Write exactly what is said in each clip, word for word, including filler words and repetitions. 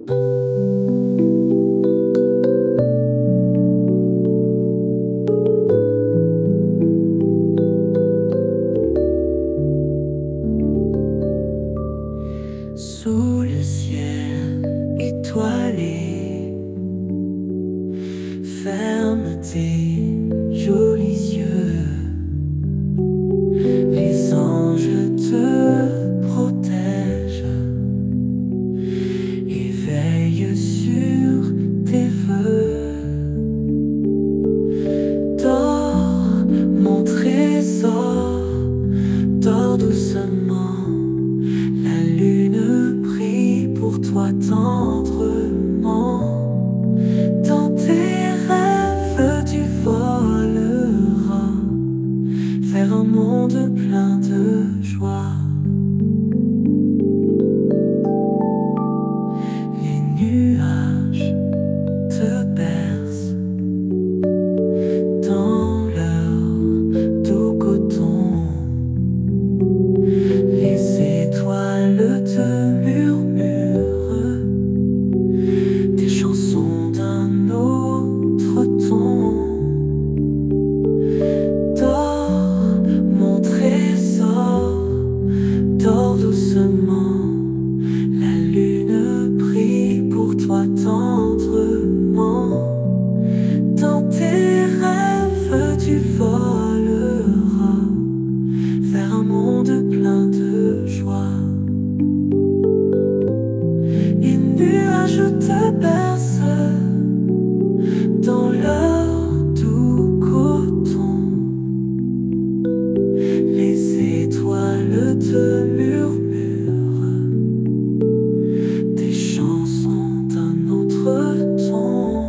Sous le ciel étoilé, ferme tes jolis yeux. Les anges te protègent et veillent sur tes vœux. Dors, mon trésor, dors doucement. La lune brille pour toi tendrement. Dans tes rêves tu voleras vers un monde plein de joie. Les nuages te bercent dans leur doux coton. Les étoiles te murmurent des chansons d'un autre ton. Dors, mon trésor, dors doucement. La lune brille pour toi tendrement. Dans tes rêves tu voleras vers un monde plein de joie. Les nuages te bercent dans leur doux coton. Les étoiles te murmurent des chansons d'un autre ton.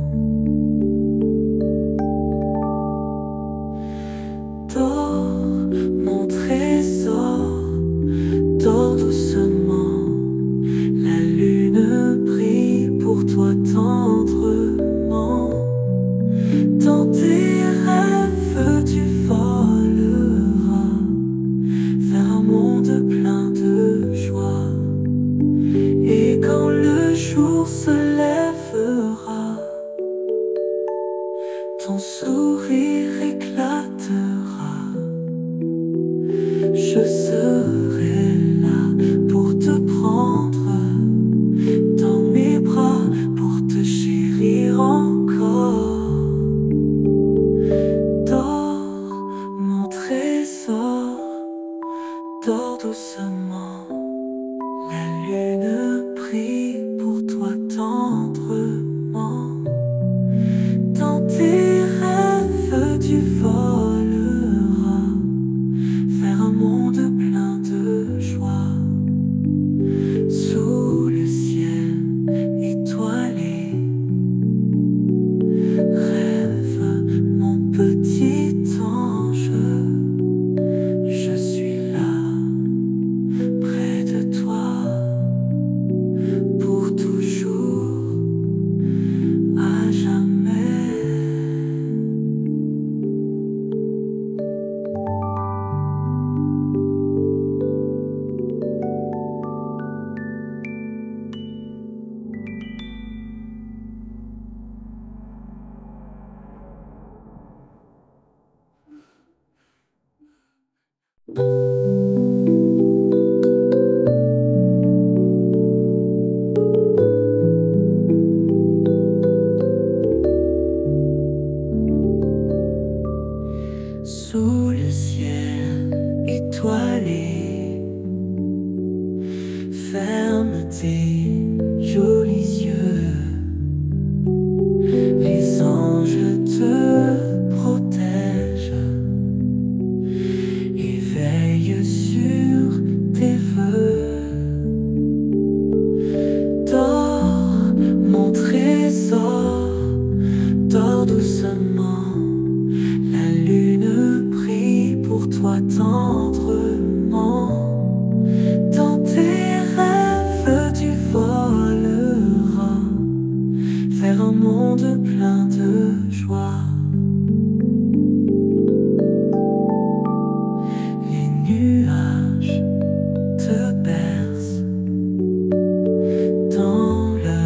Dors, mon trésor, dors doucement. La lune brille pour toi tendrement. Dans tes rêves tu voleras vers un monde plein de joie. Et quand le jour se lèvera, ton sourire éclatera. Je serai là pour te prendre dans mes bras, pour te chérir encore. Dors, mon trésor, dors doucement. La lune brille pour toi tendrement. Dans tes rêves tu voleras vers un monde plein de joie. Sous le ciel étoilé, rêve mon petit ange. Je suis là, près de toi, pour toujours, à jamais. Sous le ciel étoilé, ferme tes jolis yeux. Les anges te protègent et veillent sur tes vœux. Dors, mon trésor, dors doucement. La lune brille pour toi tendrement. Dans tes rêves tu voleras vers un monde plein de joie. Les nuages te bercent dans leur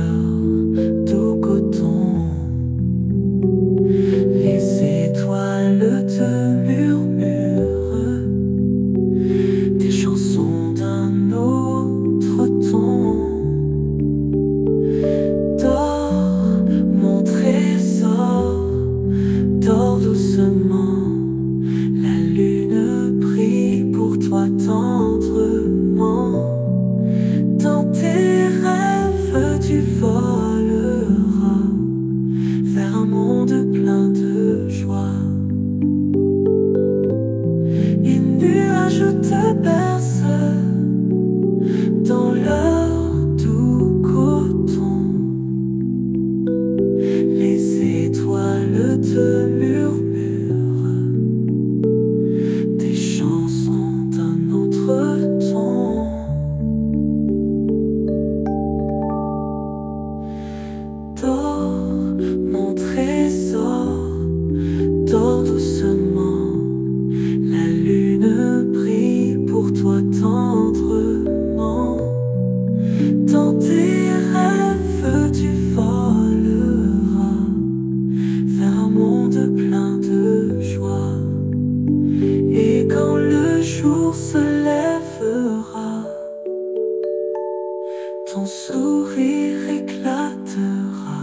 rire éclatera.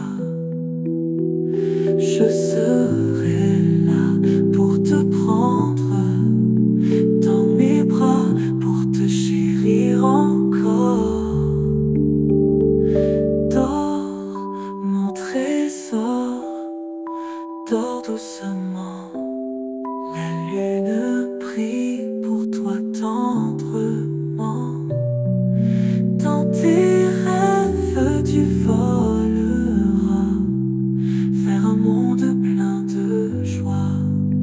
Je serai là pour te prendre dans mes bras, pour te chérir encore. Dors, mon trésor, dors doucement. La lune brille pour toi tendrement. Dans tes rêves tu voleras vers un monde plein de joie.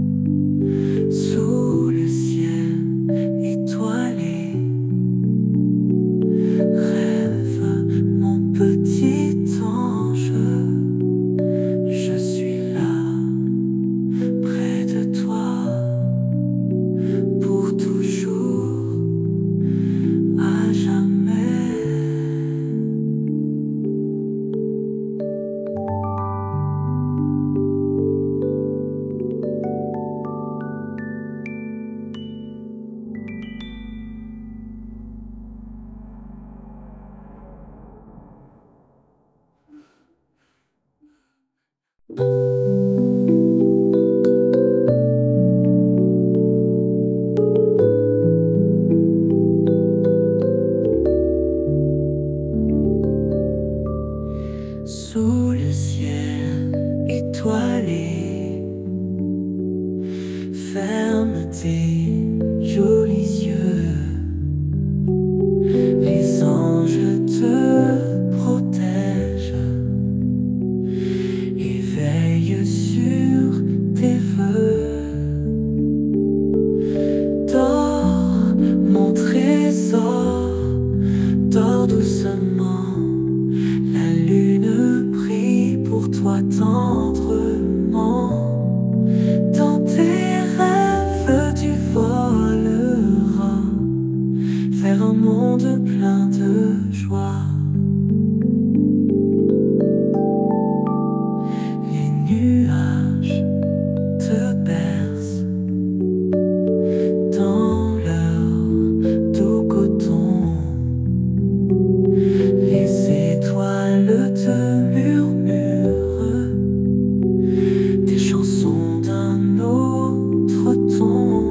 Sous le ciel étoilé, rêve mon petit ange. Je suis là près de toi pour toujours, à jamais. Sous le ciel étoilé, ferme tes jolis yeux. Les anges te protègent et veillent sur tes vœux. Dors, mon trésor, dors doucement. La lune brille pour toi tendrement. Dans tes rêves tu voleras vers un monde plein de joie. Les nuages te bercent dans leur doux coton. Les étoiles te murmurent des chansons d'un autre ton.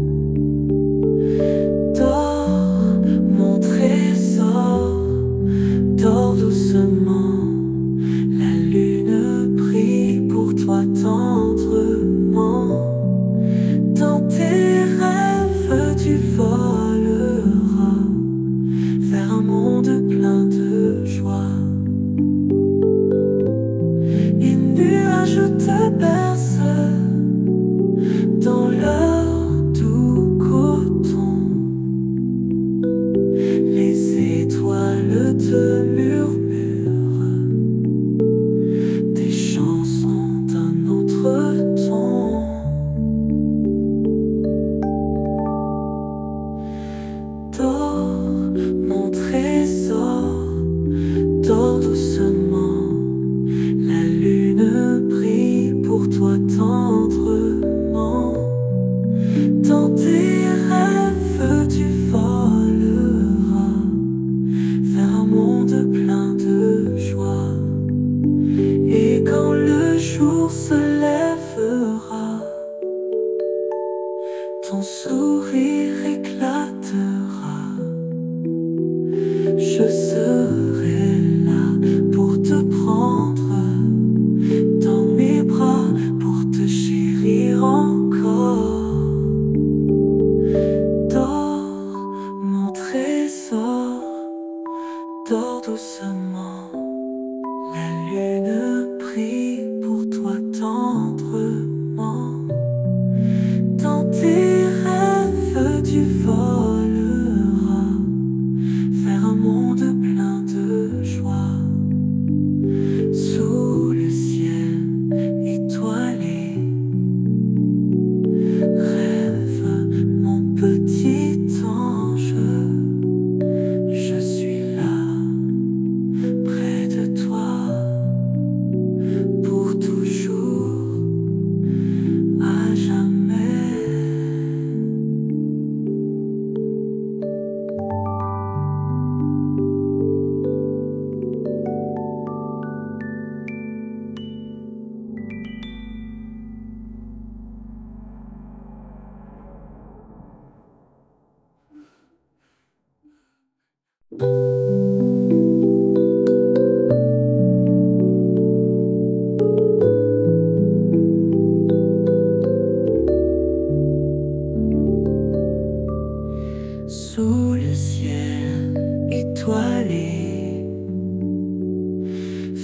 Dors, mon trésor, dors doucement. La lune brille pour toi tendrement. Dans tes rêves tu voleras vers un monde plein de joie. Les nuages te bercent dans leur doux coton. Les étoiles te murmurent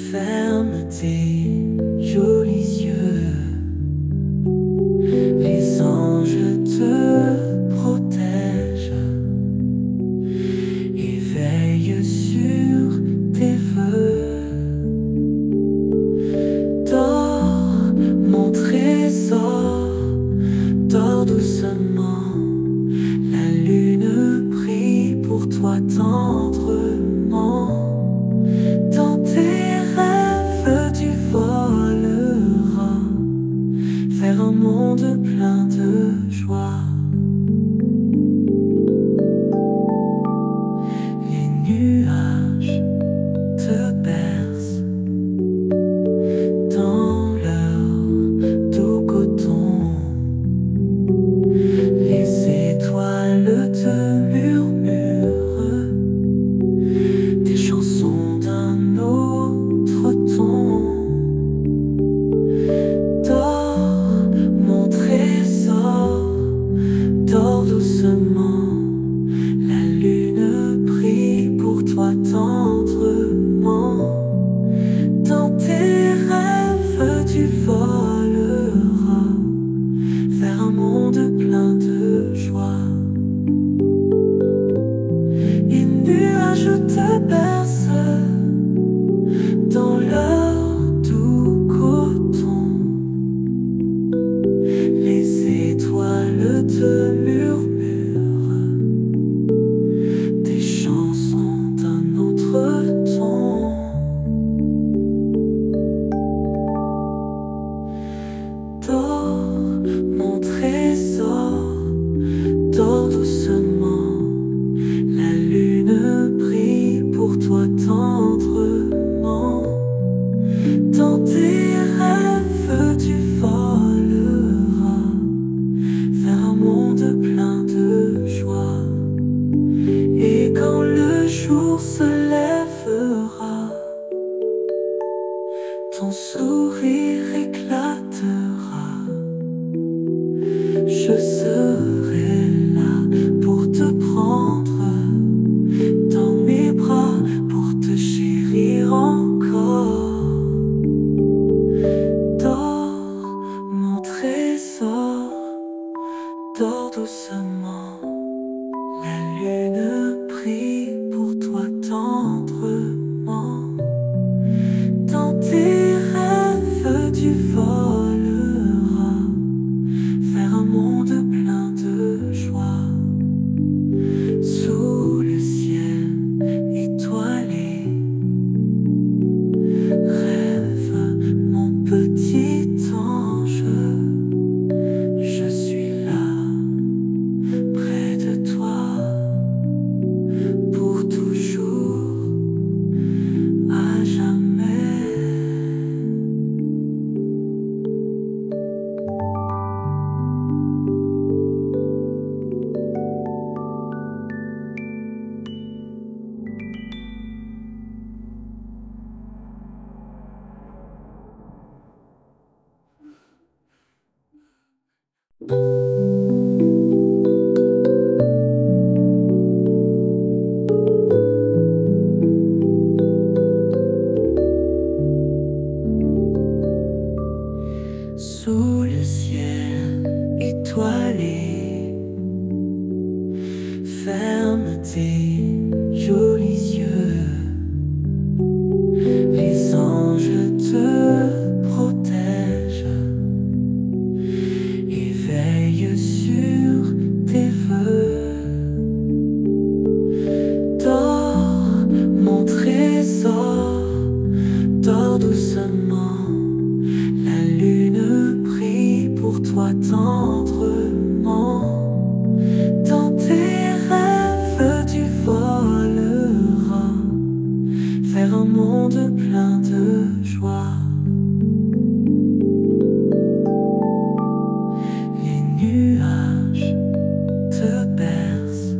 Ferme tes jolis yeux, les anges te protègent et veillent sur tes vœux. Dors, mon trésor, dors doucement, la lune brille pour toi tendrement. Dans tes rêves tu voleras vers un monde plein de joie. Les nuages te bercent dans leur doux coton. Les étoiles te murmurent des chansons d'un autre ton. Dors, mon trésor, dors doucement, la lune brille pour toi tendrement. Dans tes rêves tu voleras vers un monde plein de joie. Les nuages te bercent dans leur doux coton. Les étoiles te murmurent des chansons d'un autre ton. Dors, mon trésor, dors doucement, la lune brille pour toi tendrement. Dans tes rêves tu voleras vers un monde plein de joie. Et quand le jour se lèvera, ton sourire éclatera. Je serai là pour te prendre dans mes bras, pour te chérir encore. Dors, mon trésor, dors doucement, la lune brille pour toi tendrement. Dans tes rêves tu voleras vers un monde plein de joie. Sous le ciel étoilé, rêve mon petit ange. Je suis là, près de toi, pour toujours, à jamais. Sous le ciel étoilé, ferme tes jolis yeux, les anges te protègent et veillent sur tes vœux. Dors, mon trésor, dors doucement, la lune brille pour toi tendrement. Dans tes rêves tu voleras vers un monde plein de joie. Les nuages te bercent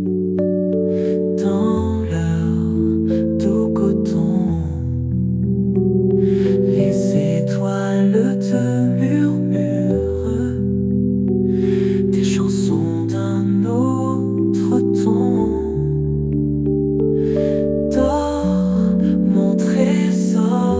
dans leur doux coton. Les étoiles te murmurent des chansons d'un autre ton. Dors, mon trésor,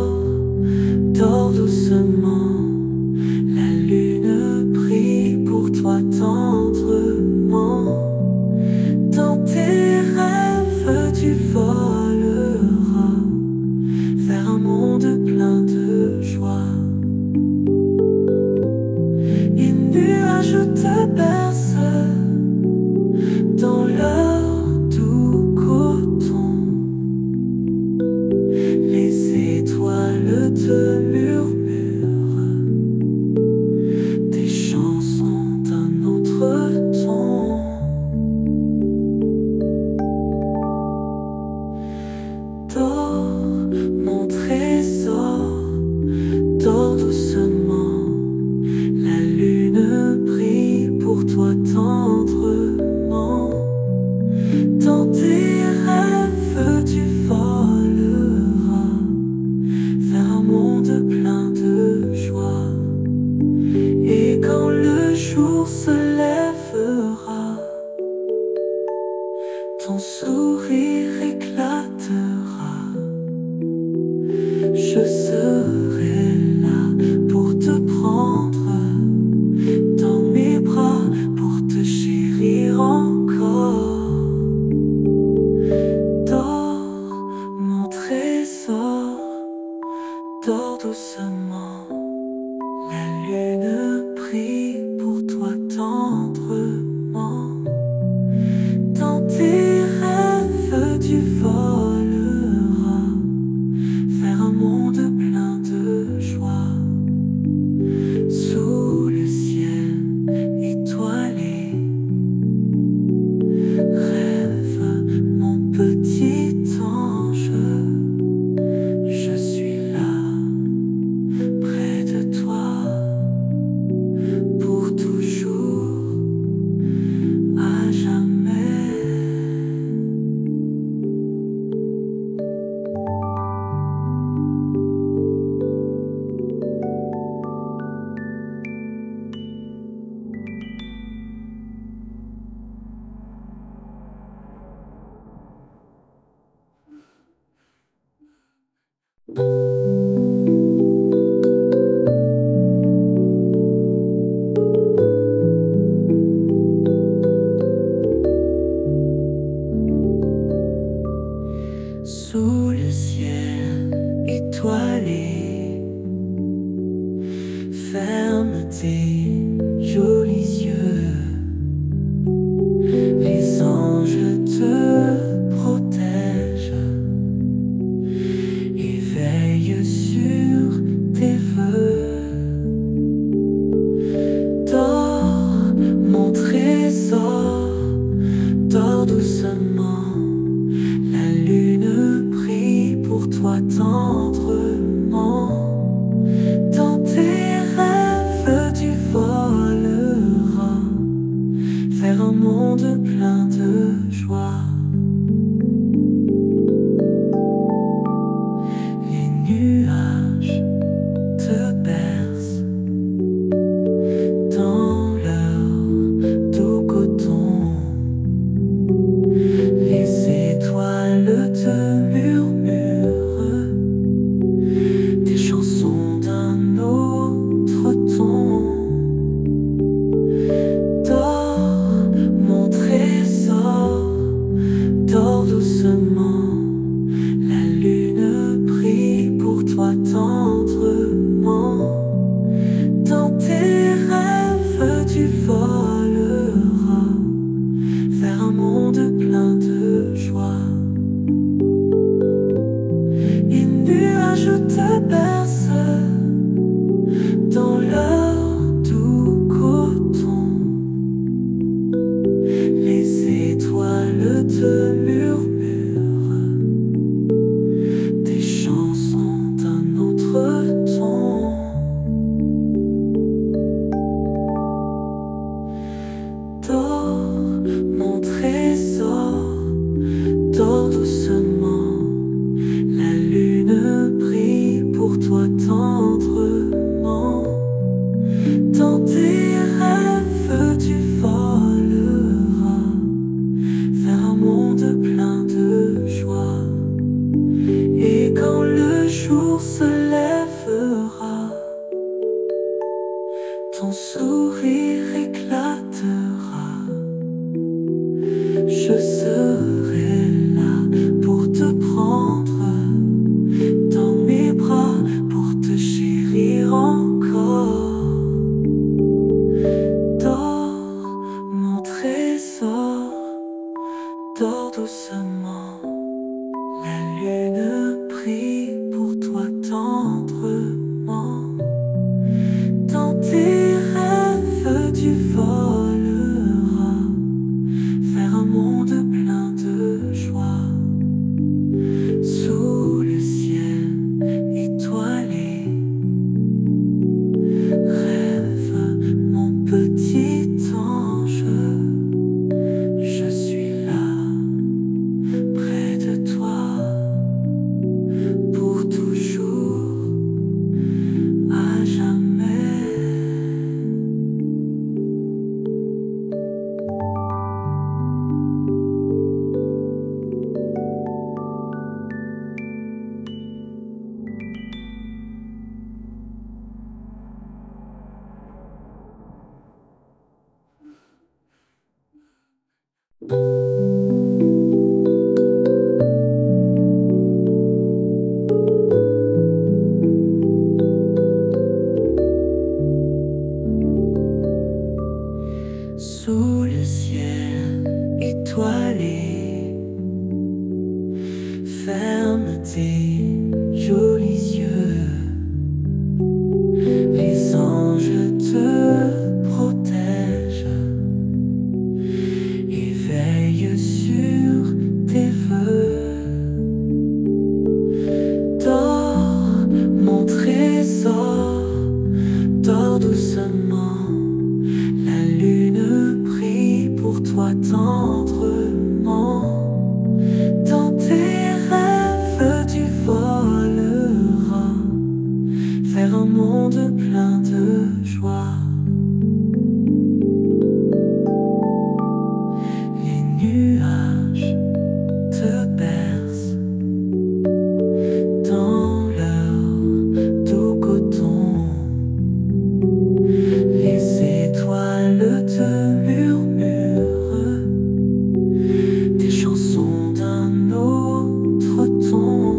je serai là pour te prendre dans mes bras, pour te chérir encore. Dors, mon trésor, dors doucement. La lune brille pour toi tendrement. Dans tes rêves tu voleras vers un monde plein de joie. Sous le ciel étoilé, rêve mon petit ange. Je suis là près de toi pour toujours, à jamais. Sous le ciel étoilé, ferme tes jolis yeux. Les anges te protègent et veillent sur tes vœux. Dors, mon trésor, dors doucement. La lune brille pour toi tendrement. Dans tes rêves tu voleras vers un monde plein de joie. Les nuages te bercent dans leur doux coton. Les étoiles te murmurent des chansons d'un autre ton. Dors, mon trésor, dors doucement. La lune brille pour toi tendrement. Dans tes rêves tu voleras vers un monde plein de joie. Les nuages te bercent dans leur doux coton. Les étoiles te murmurent des chansons d'un autre ton. Dors, mon trésor, dors doucement. La lune brille pour toi monde plein de joie. Les nuages te bercent dans leur doux coton. Les étoiles te murmurent des chansons d'un autre ton.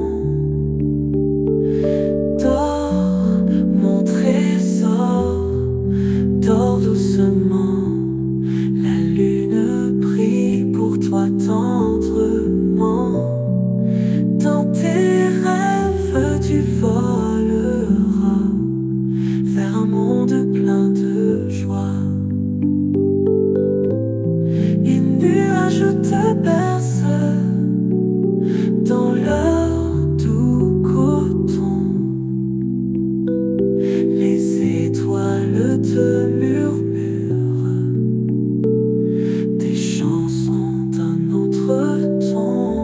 Dors, mon trésor, dors doucement. La lune brille pour toi tendrement. Dans tes rêves tu voleras vers un monde plein de joie. Les nuages te bercent dans leur doux coton. Les étoiles te murmurent des chansons d'un autre ton.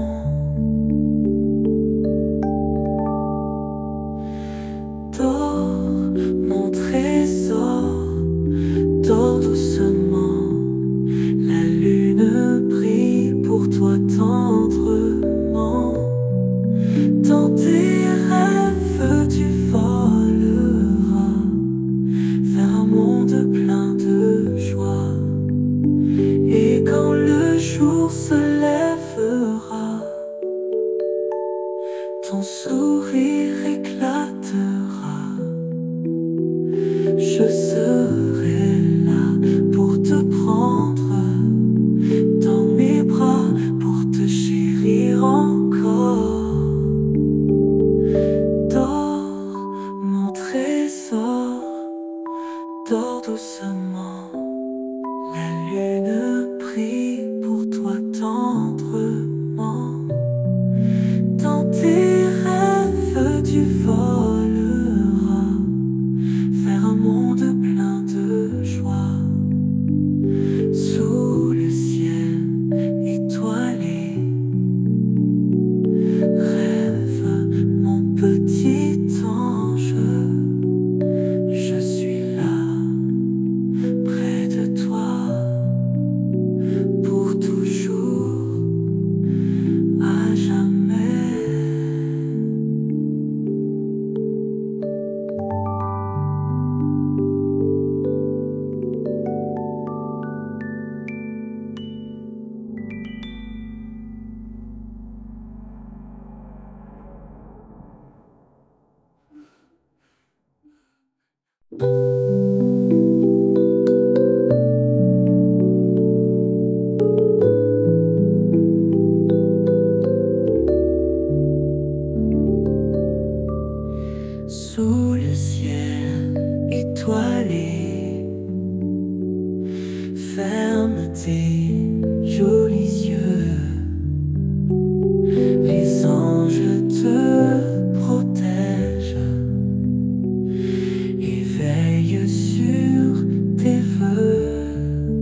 Dors, mon trésor, dors doucement. La lune brille pour toi tendrement. Dans tes rêves tu voleras vers un monde plein de joie. Et quand le jour se lèvera, ton sourire éclatera. Je serai là pour te prendre dans mes bras, pour te chérir encore. Dors, mon trésor, dors doucement. La lune brille pour toi tendrement. Dans tes rêves tu voleras vers un monde plein de joie. Sous le ciel étoilé, rêve mon petit ange. Je suis là, près de toi, pour toujours, à jamais. Sous le ciel étoilé, ferme tes jolis yeux. Les anges te protègent et veillent sur tes vœux.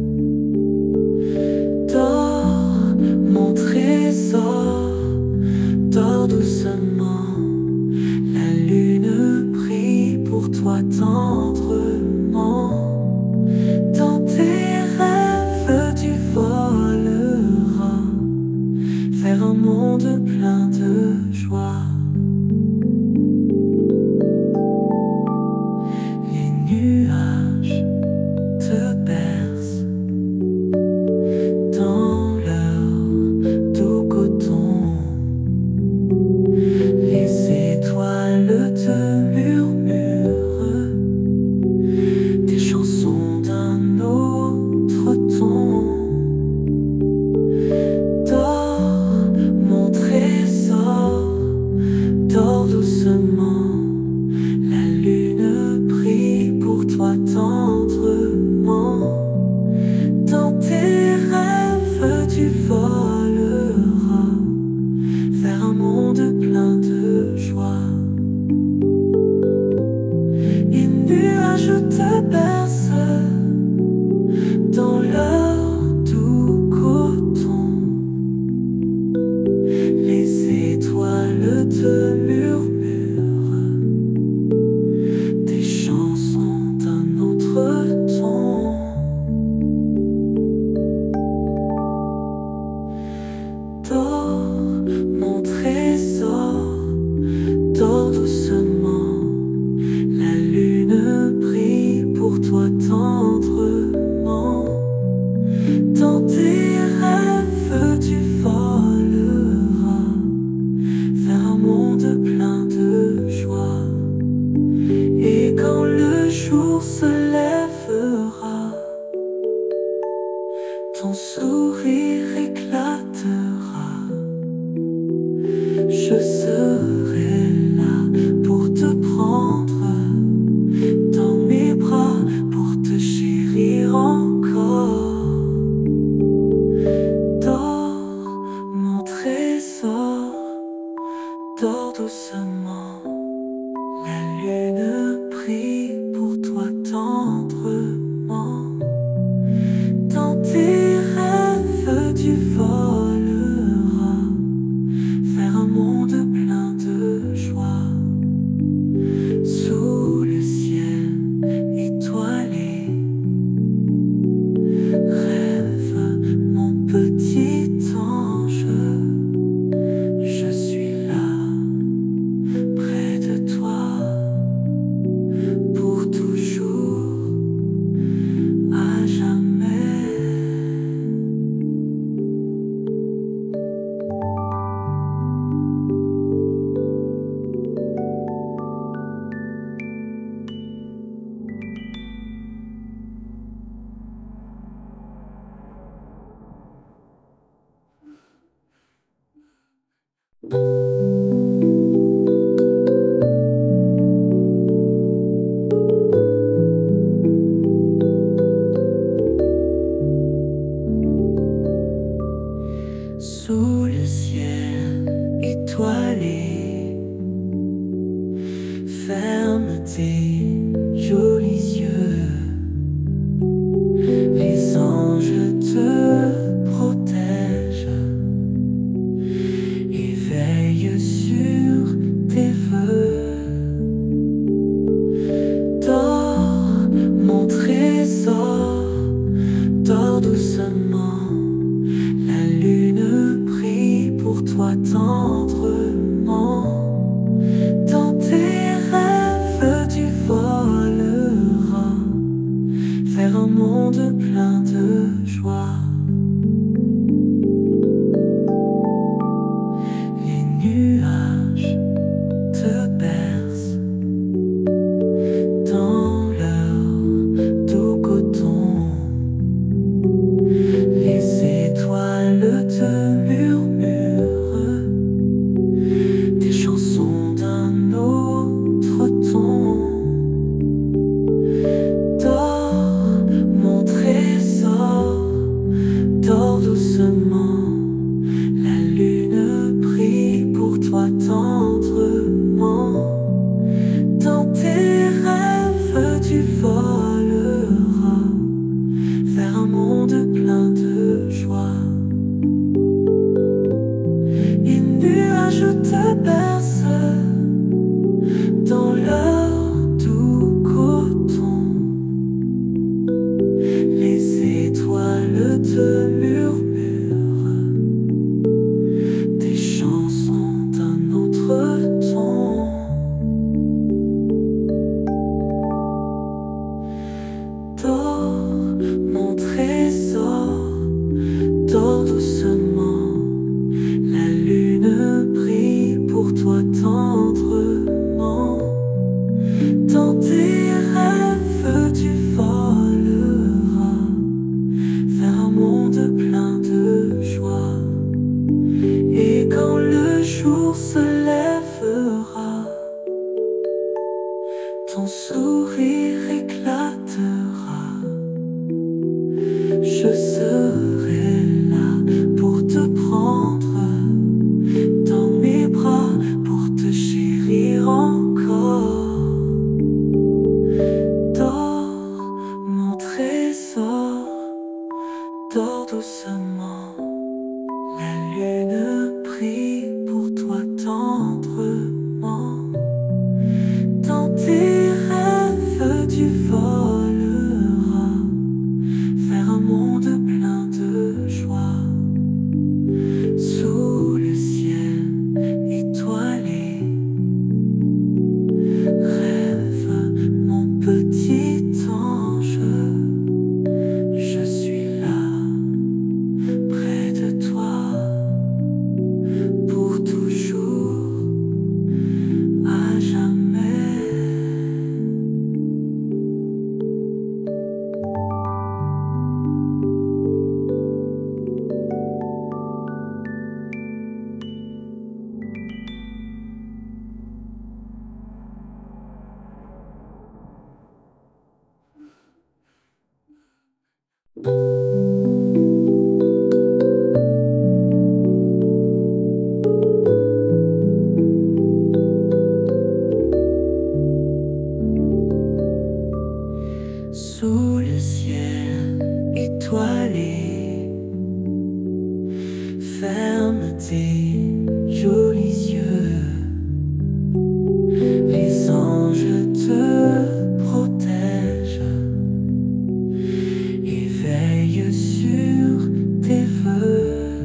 Dors, mon trésor, dors doucement. La lune brille pour toi tendrement. Dans tes rêves tu voleras vers un monde plein de joie. Les nuages te bercent dans leur doux coton. Les étoiles te murmurent des chansons d'un autre ton. Dors, mon trésor, dors doucement. La lune brille pour toi tendrement. Dans tes rêves tu voleras vers un monde plein de joie. Les nuages te bercent dans leur doux coton. Les étoiles te murmurent des chants Ferme tes jolis yeux, les anges te protègent et veillent sur tes vœux. Dors, mon trésor, dors doucement, la lune brille pour toi tendrement. Dans tes rêves tu voleras vers un monde plein de joie. Les nuages te bercent dans leur doux coton. Les étoiles te murmurent des chansons d'un autre ton. Dors, mon trésor, dors doucement, la lune brille pour toi tendrement. Dans tes rêves tu voleras vers un monde plein de joie. Les nuages te bercent dans leur doux coton. Les étoiles te murmurent des chansons d'un autre ton. Dors, mon trésor, dors doucement, la lune brille pour toi tendrement. Dans tes rêves tu voleras vers un monde plein de joie. Et quand le jour se lèvera, ton sourire éclatera. Je serai là pour te prendre dans mes bras, pour te chérir encore. Dors, mon trésor, dors doucement, la lune brille pour toi tendrement. Dans tes rêves tu voleras vers un monde plein de joie. Sous le ciel étoilé, rêve mon petit ange. Je suis là, près de toi, pour toujours, à jamais. Sous le ciel étoilé, ferme tes jolis yeux, les anges te protègent et veillent sur tes vœux.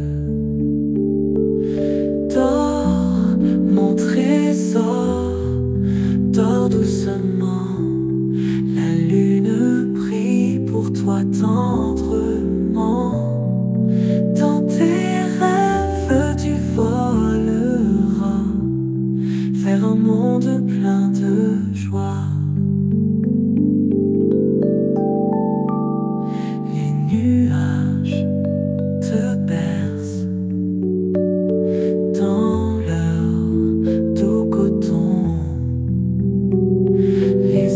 Dors, mon trésor, dors doucement, la lune brille pour toi tendrement. Dans tes rêves tu voleras vers un monde plein de joie. Les nuages te bercent dans leur doux coton. Les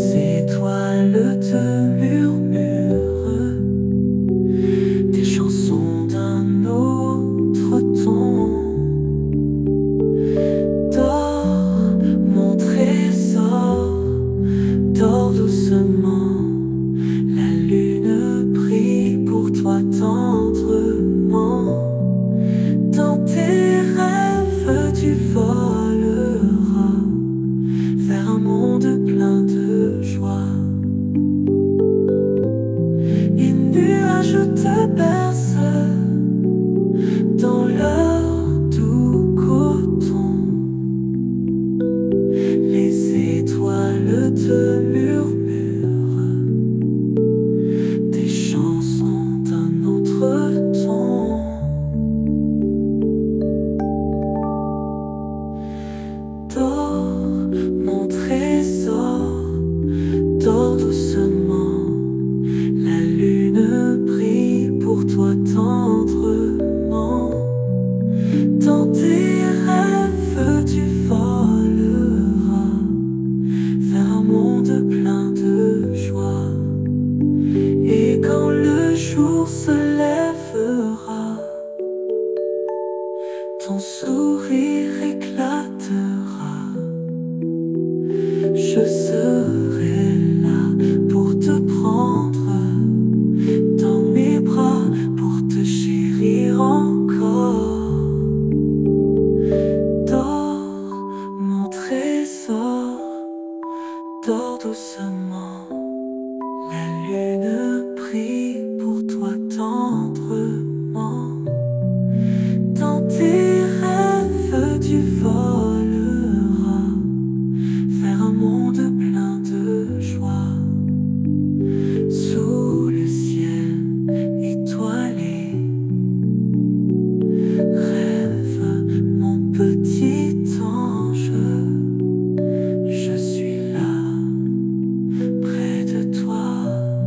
je serai là pour te prendre dans mes bras, pour te chérir encore. Dors, mon trésor, dors doucement. La lune brille pour toi tendrement. Dans tes rêves tu voleras vers un monde plein de joie. Sous le ciel étoilé, rêve mon petit ange. Je suis là près de toi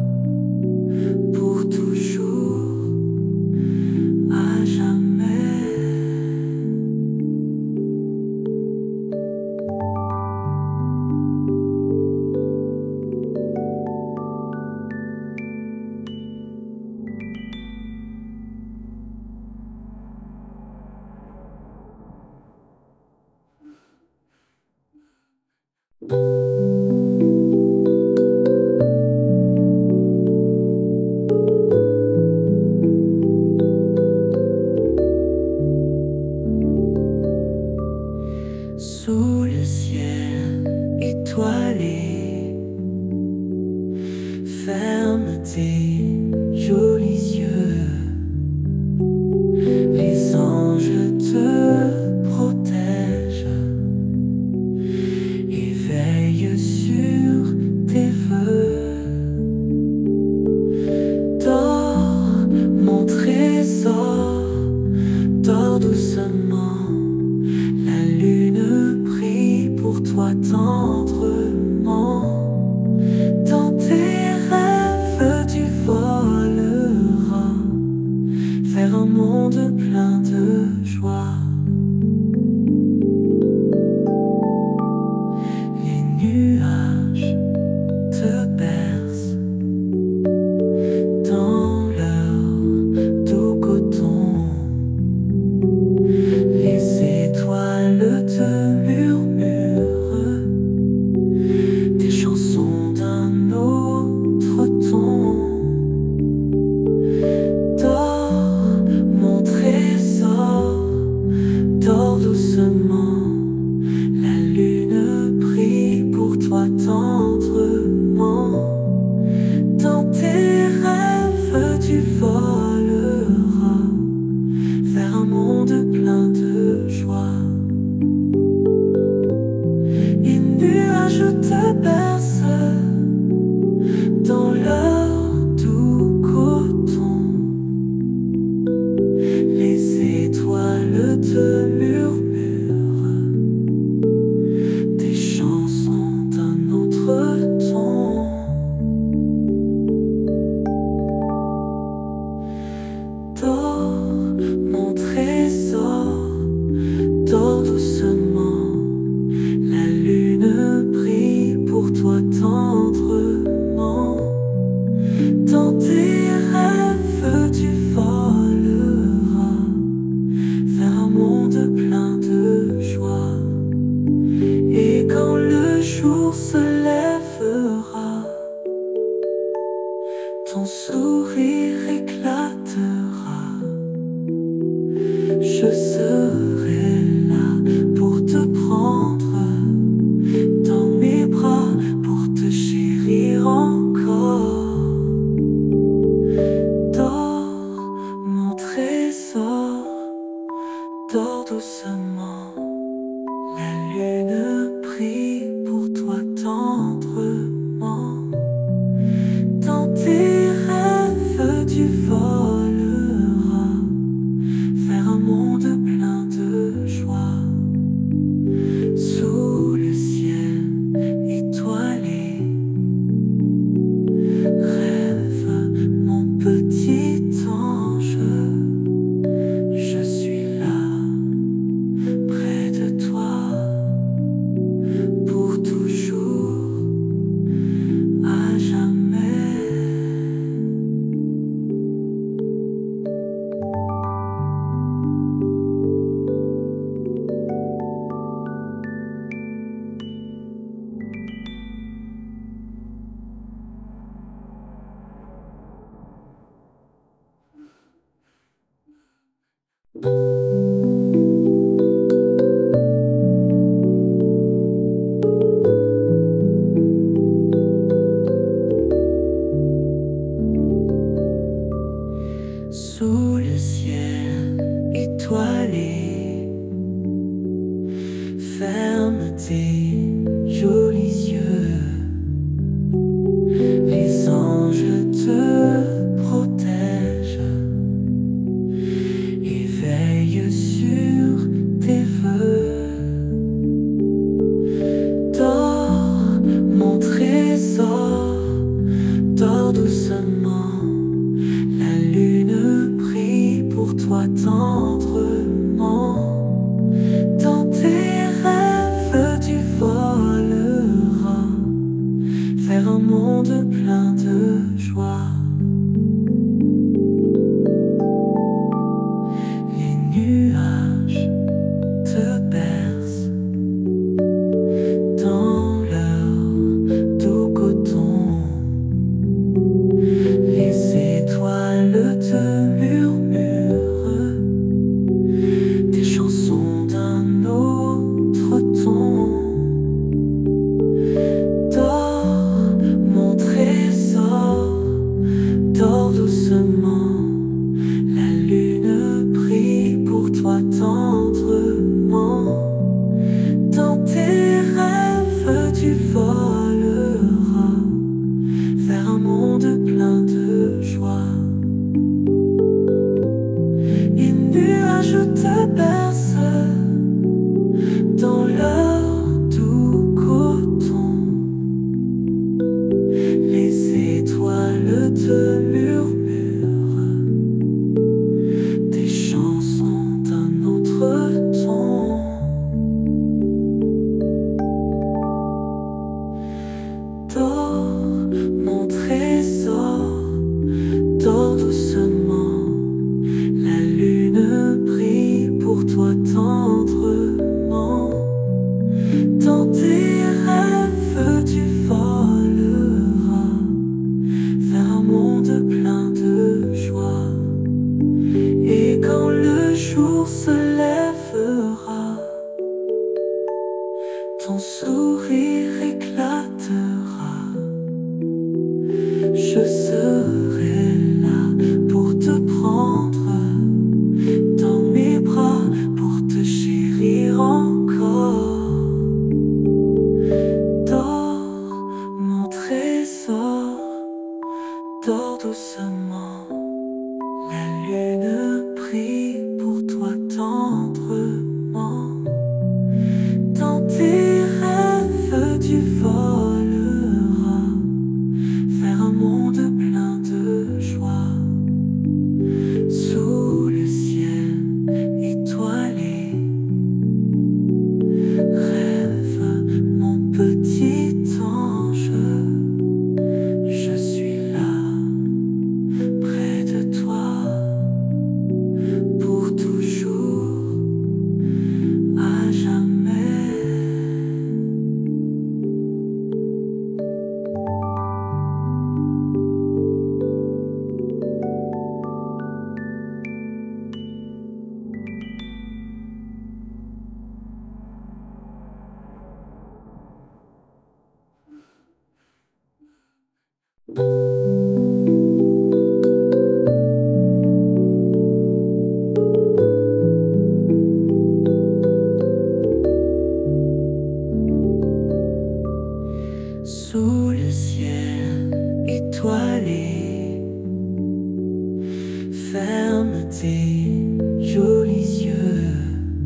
pour toujours, à jamais. Sous le ciel étoilé, ferme tes jolis yeux. Les anges te protègent et veillent sur tes vœux. Dors, mon trésor, dors doucement. La lune brille pour toi tendrement. Dans tes rêves tu voleras vers un monde plein de joie. Les nuages te bercent dans leur doux coton. Les étoiles te murmurent des chansons d'un autre ton. Dors, mon trésor, dors doucement. La lune brille pour toi tendrement. Dans tes rêves tu voleras vers un monde plein de joie. Les nuages te bercent dans leur doux coton. Les étoiles te murmurent des chansons d'un autre ton. Dors, mon trésor, dors doucement. La lune brille vers un monde plein de joie. Les nuages te bercent dans leur doux coton. Les étoiles te murmurent des chansons d'un autre ton. Dors, mon trésor, dors doucement. La lune brille pour toi tendrement. Dans tes rêves tu voleras vers un monde plein de joie. Les nuages te bercent dans leur doux coton. Les étoiles te murmurent des chansons d'un autre ton. Dors, mon trésor, dors doucement. La lune brille pour toi tendrement. Dans tes rêves tu voleras vers un monde plein de joie. Et quand le jour se lèvera, ton sourire éclatera. Je serai là pour te prendre dans mes bras, pour te chérir encore. Dors, mon trésor, dors doucement. La lune brille pour toi tendrement. Dans tes rêves tu voleras vers un monde plein de joie. Sous le ciel étoilé, rêve mon petit ange. Je suis là, près de toi, pour toujours, à jamais. Sous le ciel étoilé, ferme tes jolis yeux.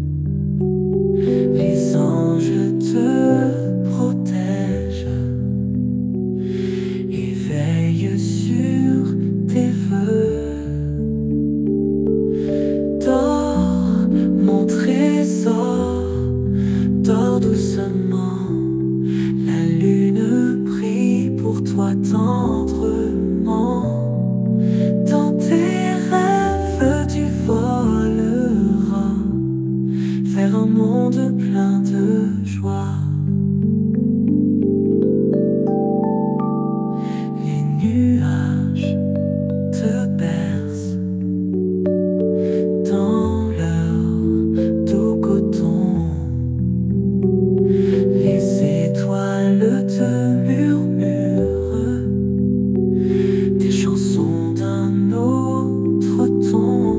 Les anges te protègent et veillent sur tes vœux. Dors, mon trésor, dors doucement. La lune brille pour toi tendrement. Dans tes rêves tu voleras vers un monde plein de joie. Les nuages te bercent dans leur doux coton. Les étoiles te murmurent des chansons d'un autre ton.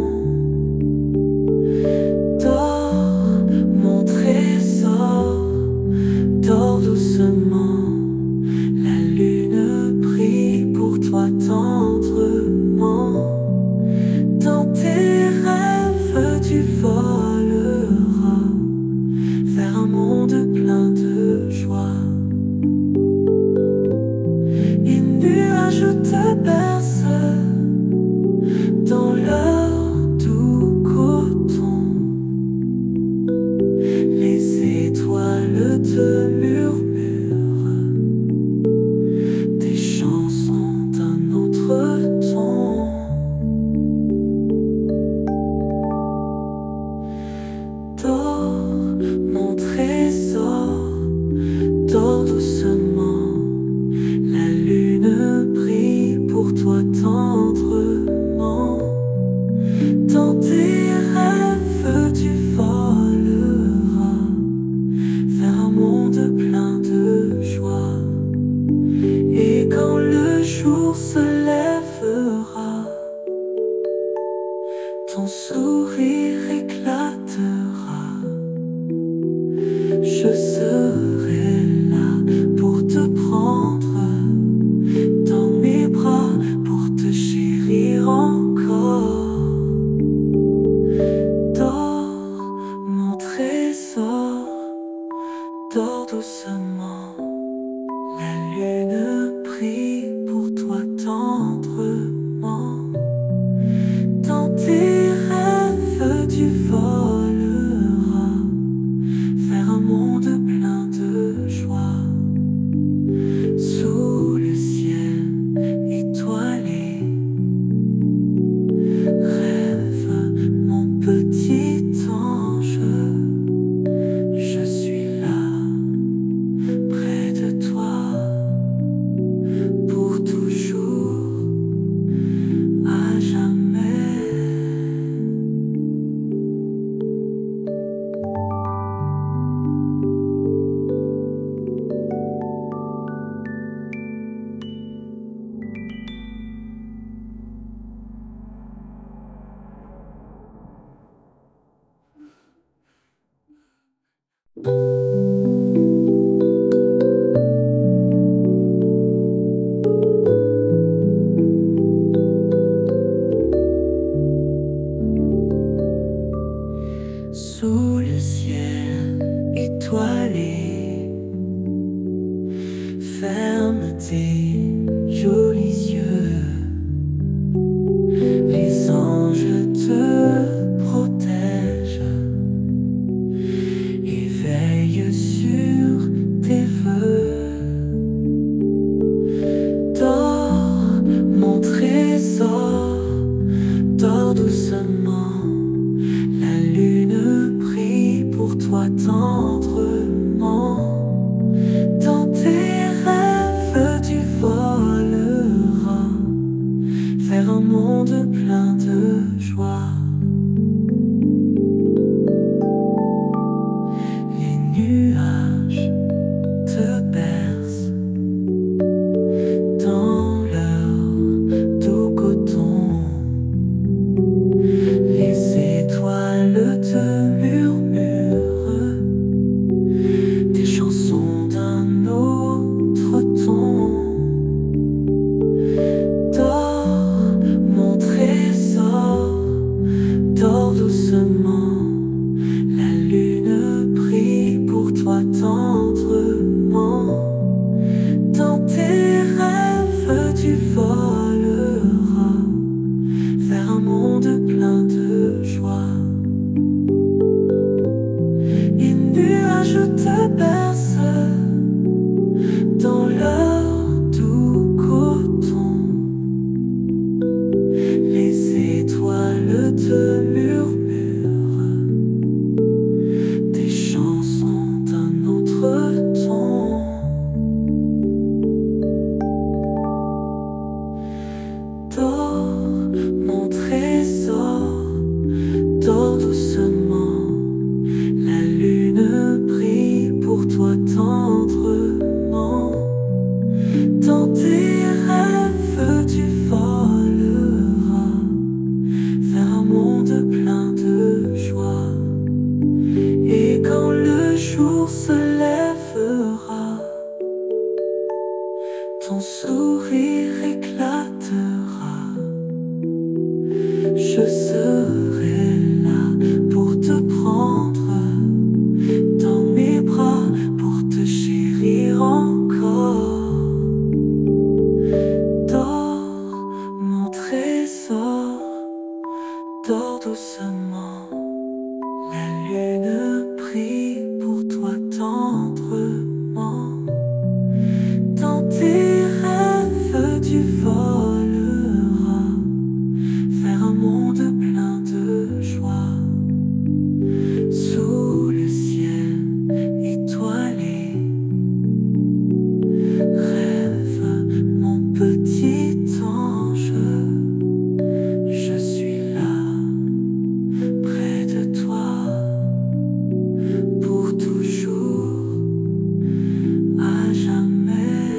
Dors, mon trésor, dors doucement. La lune brille pour toi tendrement. Dans tes rêves tu voleras vers un monde plein de joie. Les nuages te bercent dans leur doux coton. Les étoiles te murmurent Ferme tes jolis yeux, les anges te protègent et veillent sur tes vœux. Dors, mon trésor, dors doucement, la lune brille pour toi tendrement. Dans tes rêves tu voleras vers un monde plein de joie. Les nuages te bercent dans leur doux coton. Les étoiles te murmurent des chansons d'un autre ton. Dors, mon trésor, dors doucement, la lune brille pour toi tendrement. Dans tes rêves tu voleras vers un monde plein de joie. Les nuages te bercent dans leur doux coton. Les étoiles te murmurent des chansons d'un autre ton. Dors, mon trésor, dors doucement, la lune brille pour toi tendrement. Dans tes rêves tu voleras vers un monde plein de joie. Et quand le jour se lèvera, ton sourire éclatera. Je serai là pour te prendre dans mes bras, pour te chérir encore. Dors, mon trésor, dors doucement, la lune brille pour toi tendrement. Dans tes rêves tu voleras vers un monde plein de joie. Sous le ciel étoilé, rêve mon petit ange. Je suis là, près de toi, pour toujours, à jamais.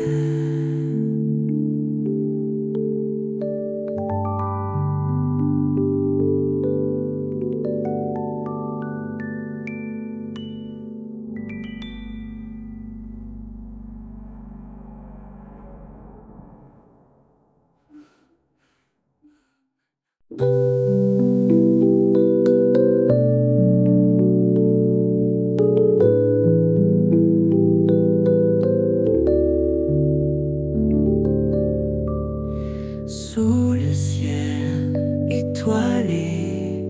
Sous le ciel étoilé,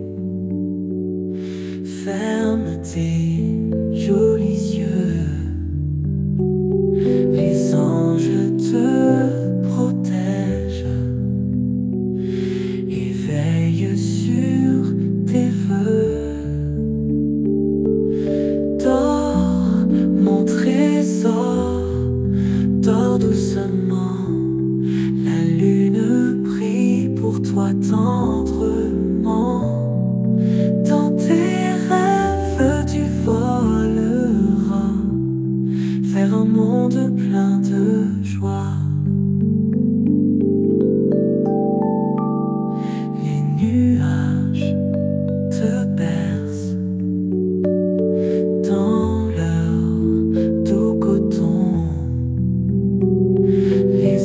ferme tes jolis yeux, les anges te protègent et veillent sur tes vœux. Dors, mon trésor, dors doucement, la lune brille pour toi tendrement. Dans tes rêves tu voleras vers un monde plein de joie. Les nuages te bercent dans leur doux coton. Les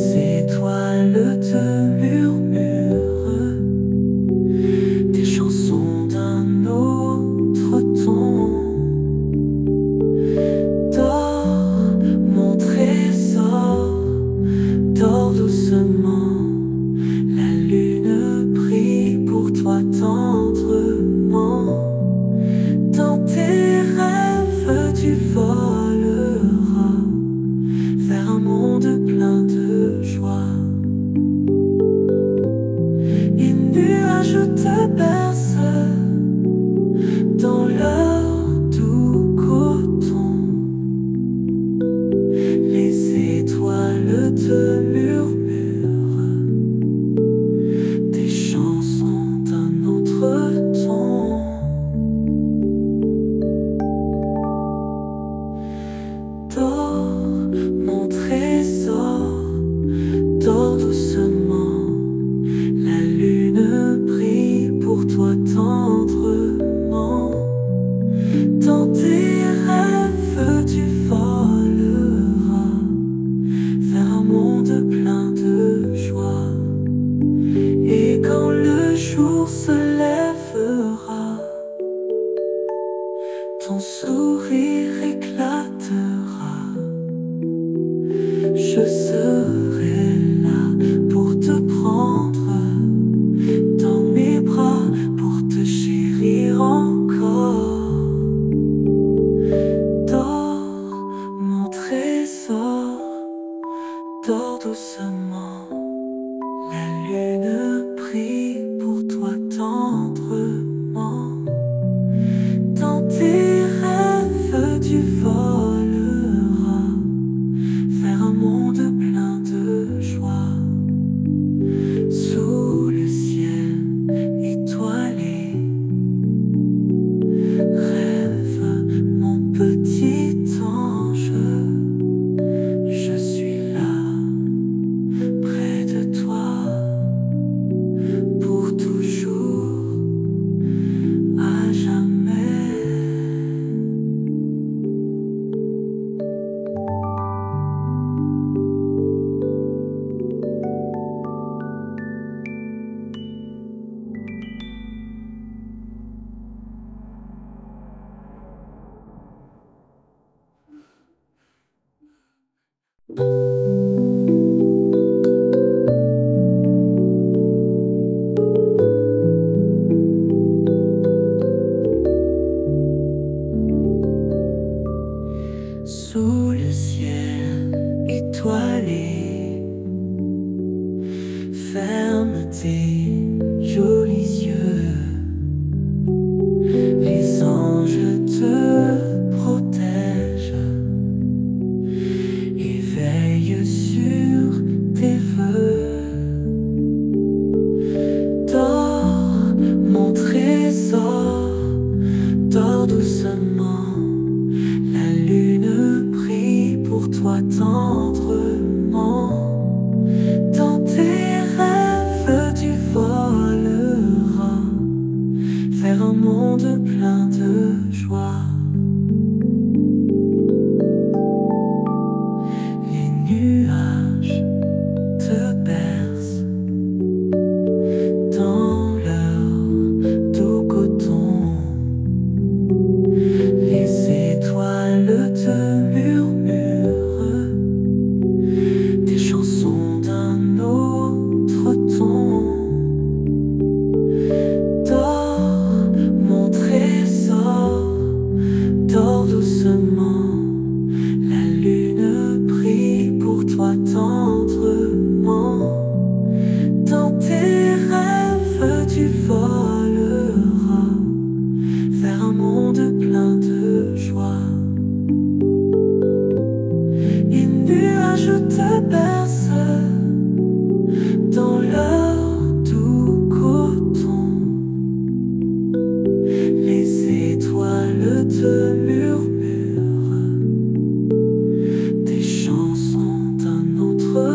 je serai là pour te prendre dans mes bras, pour te chérir encore. Dors, mon trésor, dors doucement. La lune prie pour toi tendrement. Dans tes rêves tu voleras vers un monde plein de joie. Sous le ciel étoilé, rêve mon petit ange. Je suis là près de toi pour toujours, à jamais. Sous le ciel étoilé, ferme tes jolis yeux. Les anges te protègent et veillent sur tes vœux. Dors, mon trésor, dors doucement. La lune prie pour toi tendrement. Dans tes rêves tu voleras vers un monde plein de joie. Les nuages te bercent dans leur doux coton. Les étoiles te murmurent des chansons d'un autre ton. Dors, mon trésor, dors doucement. La lune prie pour toi tendrement. Dans tes rêves tu voleras vers un monde plein de joie. Les nuages te bercent dans leur doux coton. Les étoiles te murmurent des chansons d'un autre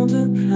monde plein